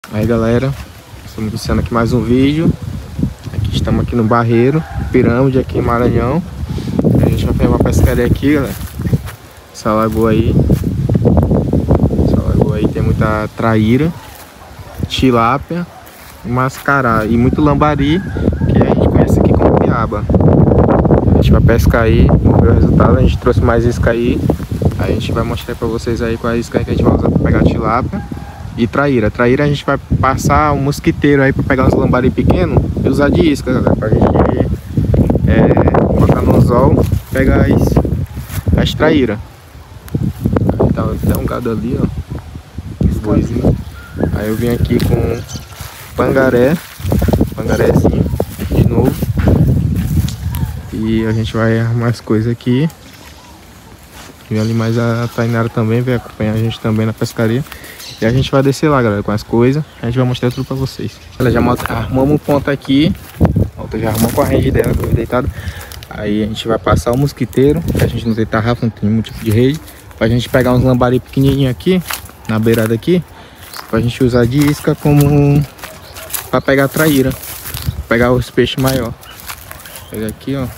Aí galera, estamos iniciando aqui mais um vídeo. Estamos aqui no Barreiro, Pirâmide, aqui em Maranhão. A gente vai fazer uma pescaria aqui, galera. Essa lagoa aí tem muita traíra, tilápia, mascará e muito lambari, que a gente conhece aqui como piaba. A gente vai pescar aí, vamos ver o resultado. A gente trouxe mais isca aí. A gente vai mostrar pra vocês aí qual é a isca que a gente vai usar pra pegar tilápia e traíra. Traíra a gente vai passar um mosquiteiro aí pra pegar uns lambari pequenos e usar de isca, galera, pra gente botar no anzol, pegar as traíra. Tá até um gado ali, ó, os boizinhos. Aí eu vim aqui com pangarézinho de novo. E a gente vai arrumar as coisas aqui. E ali mais a Tainara também vai acompanhar a gente também na pescaria. E a gente vai descer lá, galera, com as coisas. A gente vai mostrar tudo pra vocês. Ela já arrumamos um ponto aqui. Já arrumamos com a rede dela, deitada. Aí a gente vai passar o mosquiteiro, pra gente não ter tarrafa, não tem nenhum tipo de rede. Pra gente pegar uns lambari pequenininhos aqui, na beirada aqui. Pra gente usar de isca como pra pegar a traíra. Pegar os peixes maiores. Pega aqui, ó.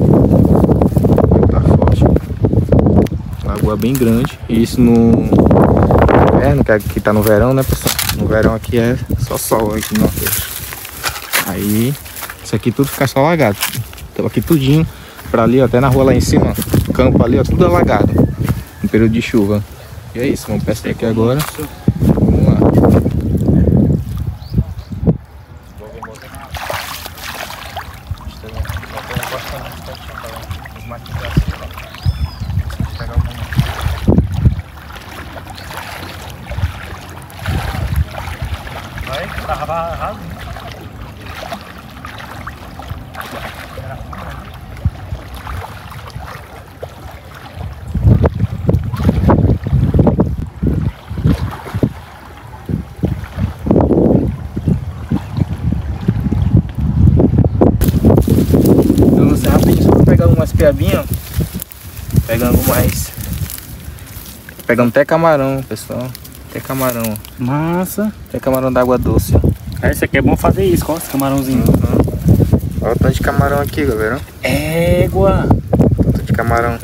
Tá forte. Lagoa bem grande. E isso no inverno, que aqui tá no verão, né, pessoal? No verão aqui é só sol aqui no Nordeste. Aí, isso aqui tudo fica só alagado. Então aqui tudinho, pra ali, ó, até na rua lá em cima, ó, campo ali, ó, tudo alagado. No período de chuva. E é isso, vamos pescar aqui agora. Vamos lá. Umas piabinhas, pegando mais, pegando até camarão, pessoal, até camarão, massa, até camarão d'água doce, ó. Esse aqui é bom fazer isso, ó, esse camarãozinho. Olha o tanto de camarão aqui, galera. Égua, tanto de camarão.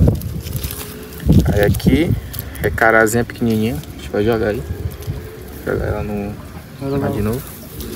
Aí aqui é carazinha pequenininha, a gente vai jogar aí, jogar ela no lá de novo.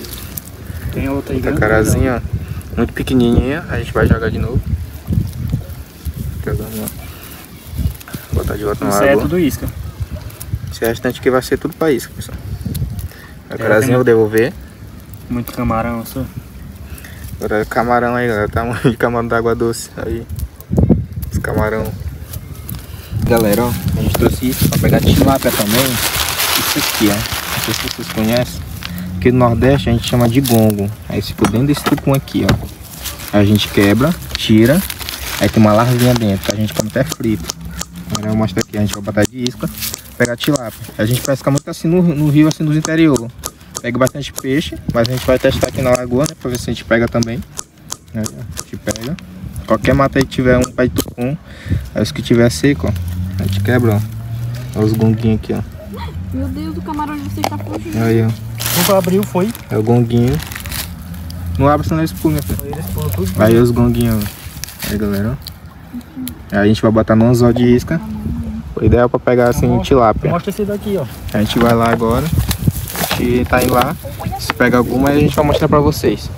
Tem outra aí, carazinha, ó, muito pequenininha, a gente vai jogar de novo. Vamos lá. Botar de volta na água. Isso é tudo isca. Esse restante aqui vai ser tudo pra isca, pessoal. A carazinha eu vou devolver. Muito camarão, só. Agora camarão aí, galera. Tá muito de camarão d'água doce. Aí. Os camarão. Galera, ó. A gente trouxe isso pra pegar tilápia também. Isso aqui, ó. Não sei se vocês conhecem. Aqui no Nordeste a gente chama de gongo. Aí ficou dentro desse tupum aqui, ó. Aí a gente quebra, tira. Aí tem uma larvinha dentro, a gente come até frito. Agora eu mostro aqui, a gente vai botar de isca, pegar tilápia. A gente pesca muito assim no rio, assim nos interior. Pega bastante peixe, mas a gente vai testar aqui na lagoa, né, pra ver se a gente pega também. Aí, ó, a gente pega. Qualquer mata aí que tiver um pé de tucum, aí os que tiver seco, ó, a gente quebra, ó. Olha os gonguinhos aqui, ó. Meu Deus, o camarão de vocês tá fugindo. Aí, ó. Nunca abriu, foi? É o gonguinho. Não abre senão ele espuma, filho. Aí os gonguinhos, ó. Aí, galera, aí a gente vai botar no anzol de isca. O ideal é pra pegar assim tilápia. Mostra esse daqui, ó. A gente vai lá agora. A gente tá indo lá. Se pega alguma, a gente vai mostrar pra vocês.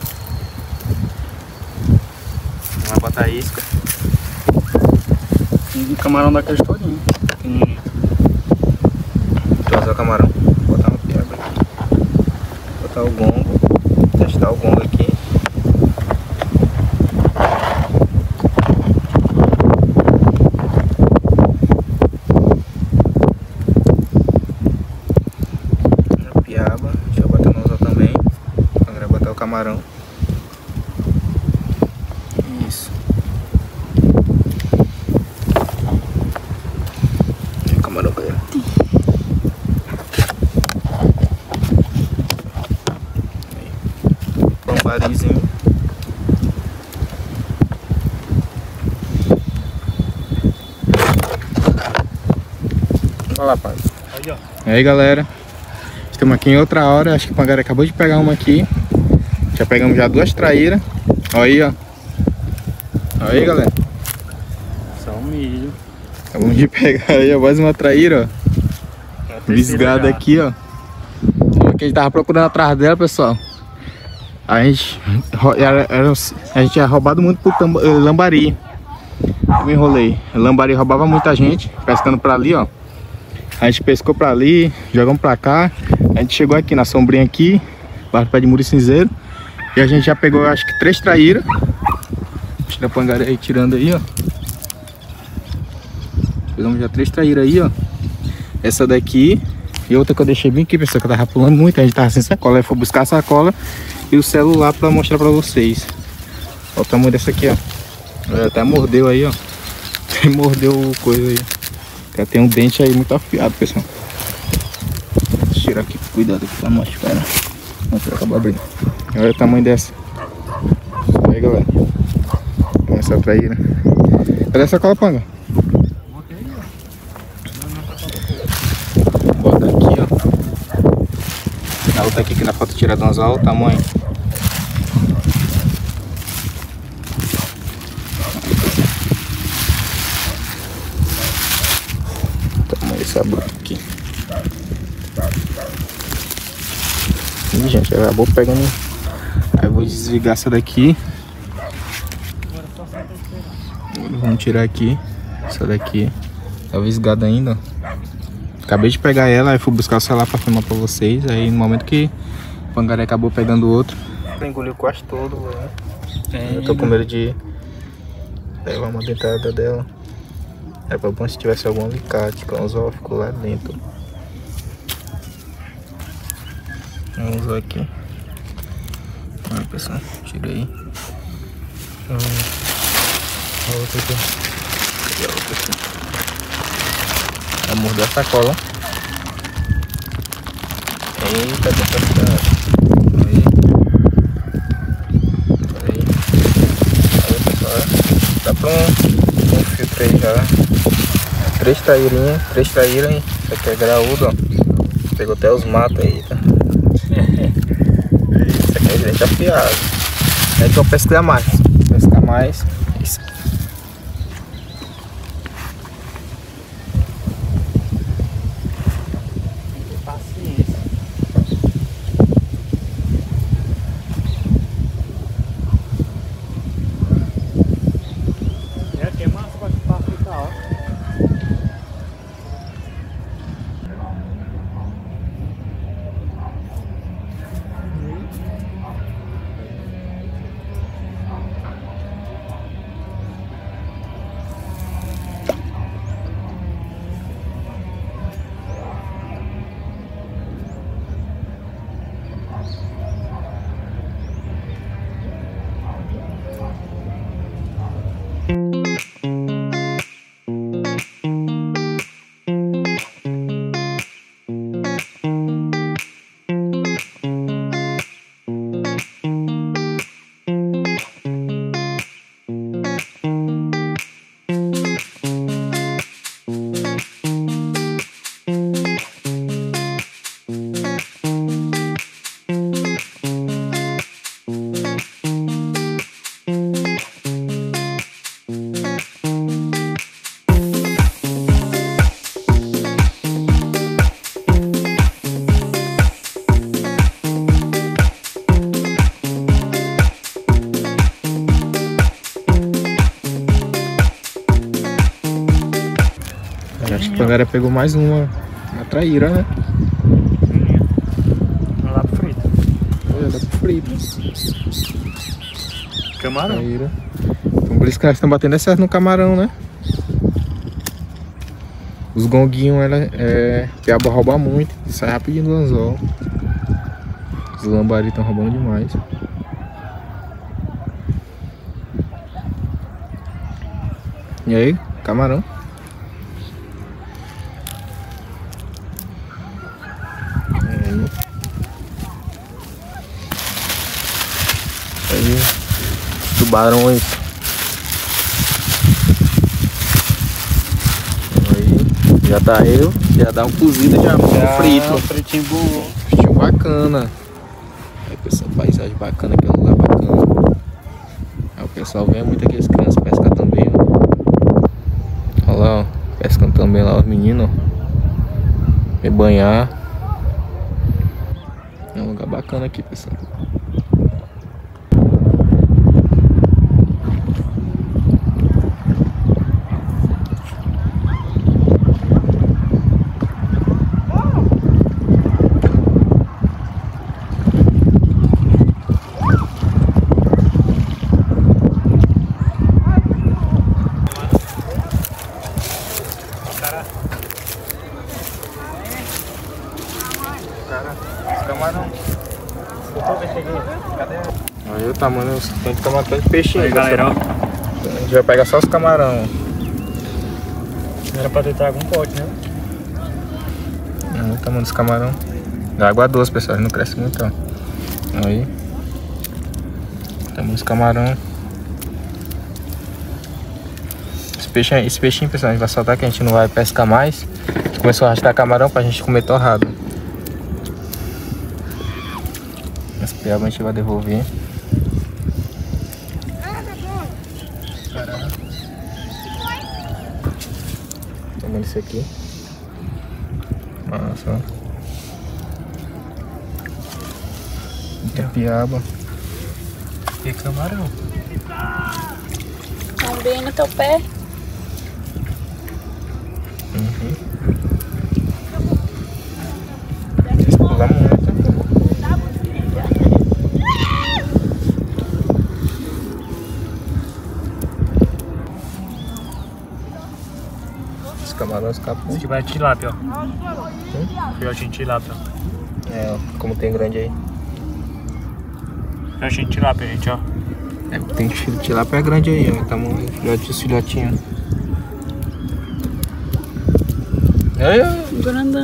Vai botar a isca. E camarão daqueles todinho. Trazer o camarão. Botar uma piaba aqui. Botar o gongo. Testar o gongo aqui. Deixa eu botar no anzol também. Agora vou botar o camarão. Isso. O camarão, galera. Lambarizinho. Olha lá, pai. Aí, ó. E aí, galera. Estamos aqui em outra hora. Acho que o Pangaré acabou de pegar uma aqui. Já pegamos já 2 traíras. Olha aí, ó. Olha aí, galera. Só um milho. Acabamos de pegar aí, ó, mais uma traíra, ó. Visgada aqui, ó. Aqui a gente tava procurando atrás dela, pessoal. A gente é roubado muito por lambari. Eu me enrolei. Lambari roubava muita gente, pescando pra ali, ó. A gente pescou pra ali, jogamos pra cá. A gente chegou aqui na sombrinha aqui, barra do pé de muro cinzeiro. E a gente já pegou, acho que 3 traíras. Tira a Pangaré aí, tirando aí, ó. Pegamos já 3 traíras aí, ó. Essa daqui e outra que eu deixei bem aqui, pessoal, que eu tava pulando muito. A gente tava sem sacola. Aí foi buscar a sacola e o celular pra mostrar pra vocês. Olha o tamanho dessa aqui, ó. Ela até mordeu aí, ó. Mordeu o coisa aí. Ela tem um dente aí muito afiado, pessoal. Deixa eu tirar aqui, cuidado aqui, tá machucado. Vamos acabar abrindo. Olha o tamanho dessa. Isso aí, galera. Essa traíra. Cadê a sacola, Panga? Bota aqui, ó. A outra aqui que na foto tirada umas, olha o tamanho. O tamanho dessa bruta aqui. Ih, gente, acabou pegando. Aí eu vou desligar essa daqui. Vamos tirar aqui. Essa daqui tá visgada ainda. Acabei de pegar ela, aí fui buscar o celular pra filmar pra vocês. Aí no momento que o Pangaré acabou pegando o outro, engoliu quase todo, né? Eu tô com medo de pegar uma dentada dela. É pra bom se tivesse algum alicate, que o anzol ficou lá dentro. Vamos ver aqui. Olha, pessoal, tirei. A outra aqui. Cadê a outra aqui? Ela mordeu a sacola. Eita, deu pra ficar. Aí. Aí. Aí, pessoal. Dá pra um filtro aí já. 3 traíras, hein? Isso aqui é graúdo, ó. Pegou até os matos aí, tá? Isso aqui é gente afiado. Aí que eu pescar mais. Pescar mais. Isso. Acho que o Pangaré pegou mais uma traíra, né? Lá pro frito. Olha, dá pro frito. Camarão. Traíra. Então por isso que elas estão batendo certo no camarão, né? Os gonguinhos, piaba rouba muito. Sai rapidinho do anzol. Os lambari estão roubando demais. E aí, camarão? Aí, tubarões. Aí, já tá já dá um cozido, já um frito. Um fritinho bom. bacana. Aí pessoal, paisagem bacana aqui, é um lugar bacana. Aí o pessoal vem muito aqui, as crianças pescam também, ó. Olha lá, ó, pescando também lá os meninos, ó. Vem banhar. É um lugar bacana aqui, pessoal. Camarão. Aí o tamanho, tem que tomar tanto peixinho. Aí galera, ó. A gente vai pegar só os camarão. Era pra ter trago um pote, né? Olha o tamanho dos camarão. Da água doce, pessoal, não cresce muito, ó. Aí. O tamanho dos camarão. Esse peixinho, pessoal, a gente vai soltar que a gente não vai pescar mais. A gente começou a arrastar camarão pra gente comer torrado. Esse piaba a gente vai devolver. Também esse aqui. Nossa, ó. Tem piaba. E camarão. Também no teu pé. Eles pulam muito. Os camarões escapam. Esse vai tilápia, ó. Filhotinho de tilápia. É, ó, como tem grande aí. Filhotinho de tilápia, gente, ó. É, tem tilápia grande aí, ó. Tamanho filhotinho. Aí, Grandão.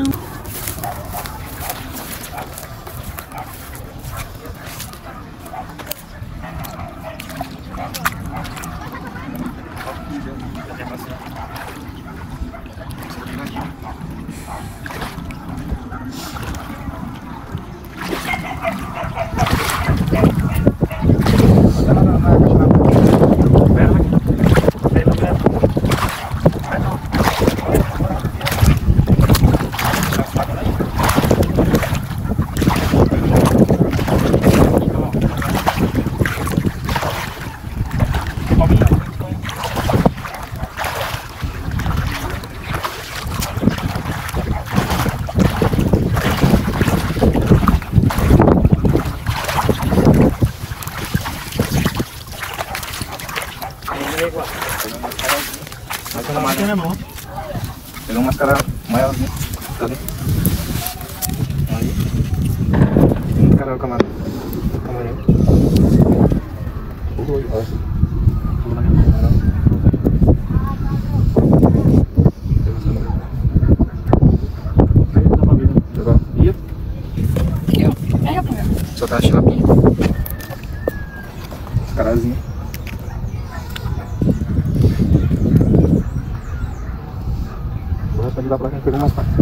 Pegou uma mascara maiorzinha. Cadê? Aí. Caramba, camarão. Camarão. Ui, olha. Pegou? Ia? Soltar a chilapinha. Carazinho. Pode ir lá pra quem pegou umas partes.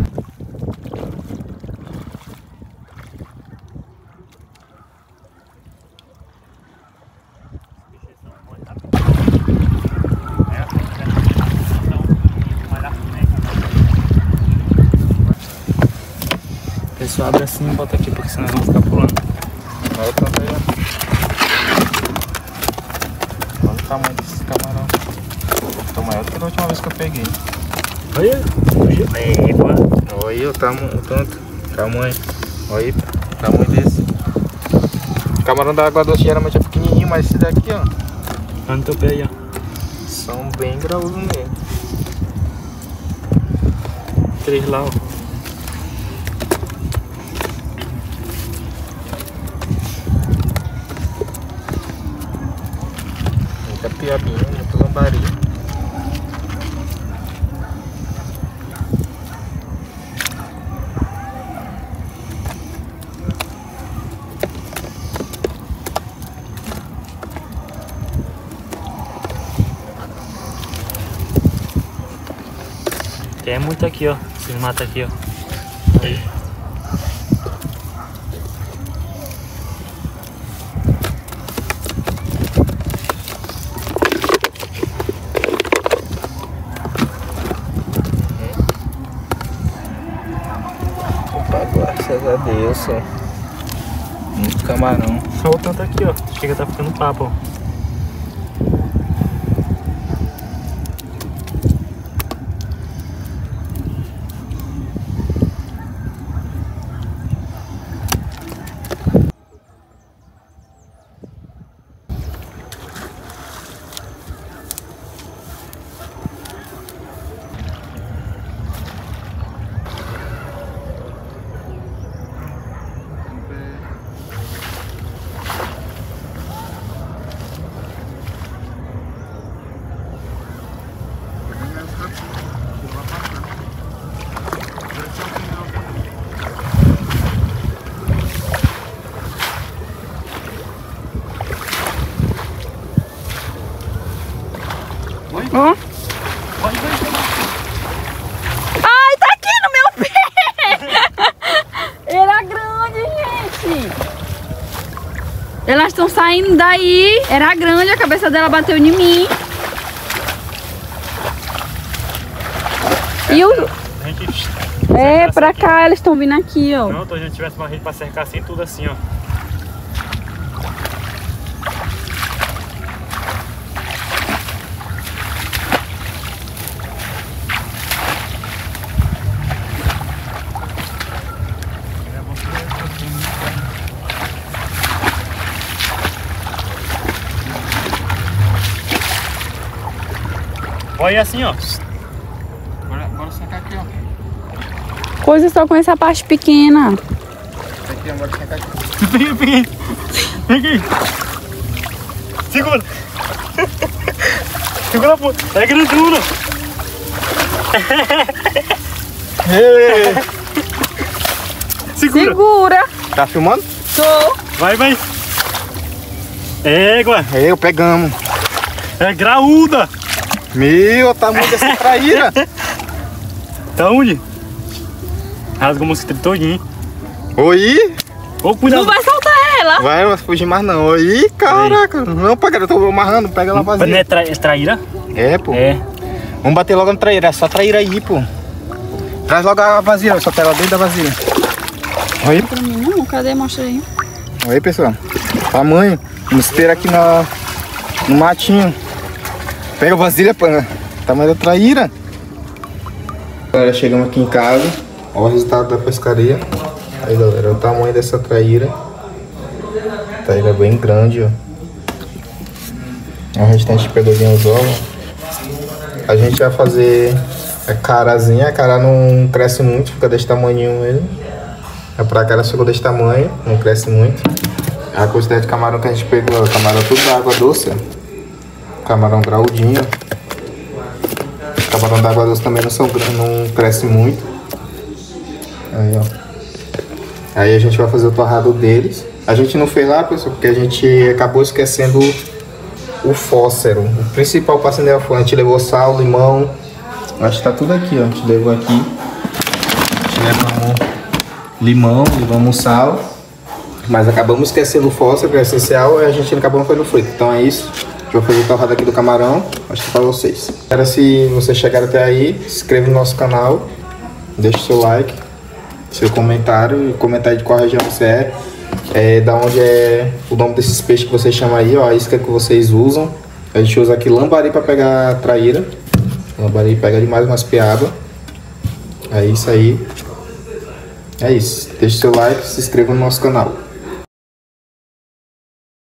Pessoal, abre assim e bota aqui, porque senão eles vão ficar pulando. Olha o tamanho. Olha o tamanho desses camarão. Tá maior do que da última vez que eu peguei. Olha, Olha o tanto, tamanho. Olha o tamanho desse. O camarão da água doce geralmente é pequenininho, mas esse daqui, ó, olha no teu pé aí, ó. são bem graúdos mesmo. 3 lá, ó. Muita piabinha, muita lambari. Tem muito aqui, ó. Esses matos aqui, ó. Aí. Graças a Deus, ó. Muito camarão. Olha o tanto aqui, ó. Chega, tá ficando papo, ó. Ó. Ai, tá aqui no meu pé! Era grande, gente! Elas estão saindo daí. Era grande, a cabeça dela bateu em mim. E o... É, pra cá, elas estão vindo aqui, ó. Pronto, a gente tivesse uma rede pra cercar assim, tudo assim, ó. Olha assim, ó. Bora secar aqui, ó. Coisa só com essa parte pequena. Aqui, bora secar aqui. Peguei. Peguei. Segura. Segura, pô. É grandona. Segura. Segura. Tá filmando? Tô. Vai, vai. Égua. Eu pegamos. É graúda. Meu, o tamanho dessa traíra. Tá onde? Rasga o mosquito todinho. Oi. Ô, cuidado. Não vai soltar ela. Vai, não fugir mais não. Oi, caraca. Não, pega, eu tô amarrando. Pega ela vazia. Não é traíra? É, pô. É. Vamos bater logo na traíra. É só traíra aí, pô. Traz logo a vasilha. Só tá ela dentro da vasilha. Oi. Pra mim não, cadê? Mostra aí. Oi, pessoal. Tamanho. Vamos esperar aqui no matinho. Pega a vasilha, pô. Tamanho da traíra. Galera, chegamos aqui em casa. Olha o resultado da pescaria. Aí, galera, o tamanho dessa traíra. Traíra bem grande, ó. O restante pegou de anzol. A gente vai fazer a carazinha. A cara não cresce muito, fica desse tamanho mesmo. A pra cara ficou desse tamanho, não cresce muito. A quantidade de camarão que a gente pegou, ó, camarão tudo da água doce, ó. Camarão graudinho. Os camarão da água doce também não cresce muito. Aí, ó. Aí a gente vai fazer o torrado deles. A gente não fez lá, pessoal, porque a gente acabou esquecendo o fósforo. O principal para acender a fogo. A gente levou sal, limão. Acho que tá tudo aqui, ó. A gente levou aqui. A gente levamos limão, levamos sal. Mas acabamos esquecendo o fósforo, que é essencial, e a gente acabou não fazendo frito. Então é isso. Vou fazer o torrado aqui do camarão, acho que para vocês. Galera, se vocês chegaram até aí, se inscreva no nosso canal, deixe seu like, seu comentário, e comentário de qual região você da onde é o nome desses peixes que vocês chamam aí, ó, a isca que vocês usam. A gente usa aqui lambari para pegar traíra, lambari pega demais umas piabas. É isso aí, é isso. Deixe seu like, se inscreva no nosso canal.